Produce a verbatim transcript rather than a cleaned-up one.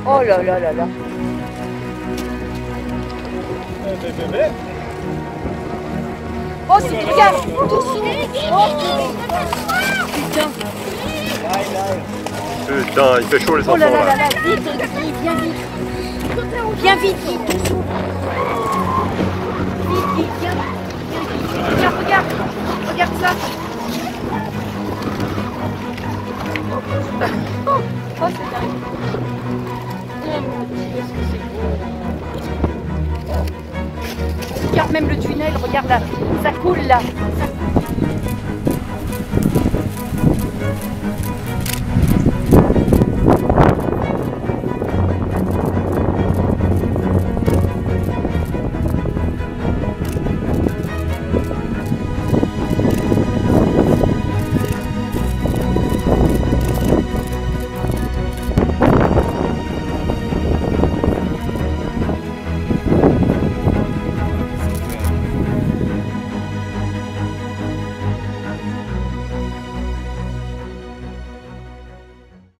Oh là là là là. Oh, c'est... Regarde, doucement. Oh, putain. Putain, il fait chaud les enfants. Oh là là là. là là, vite, vite, viens vite. Viens vite, vite, doucement. Vite, vite, viens. Regarde, regarde. Regarde ça. Oh, oh c'est dingue. Regarde même le tunnel, regarde là, ça coule là, ça